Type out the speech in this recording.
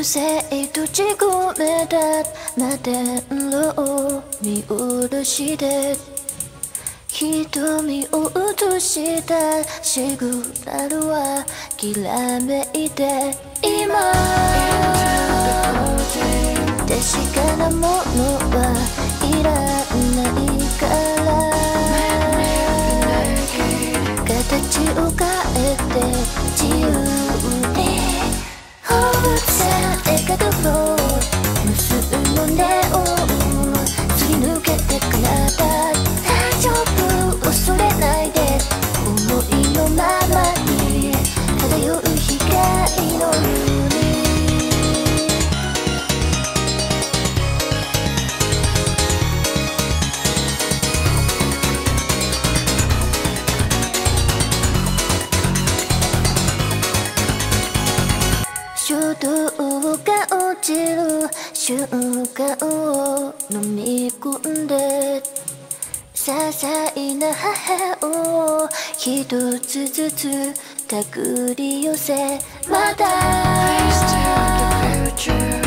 流星閉じ込めた摩天楼を見下ろして瞳を映したシグナルはきらめいて今確かなものはいらないから形を変えて自由に放されかかろう無数のネオンすり抜けて体大丈夫恐れないで思いのままに漂う光のように衝動が落ちる瞬間を飲み込んで些細な破片を一つずつ手繰り寄せまだ